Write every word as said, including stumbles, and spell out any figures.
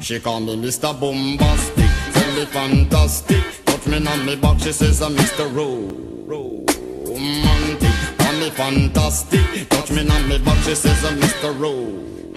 She call me Mister Bombastic, tell me fantastic. Touch me on me back, she says I'm Mister Romantic. Call me fantastic, touch me on me back, she says I'm Mister Romantic.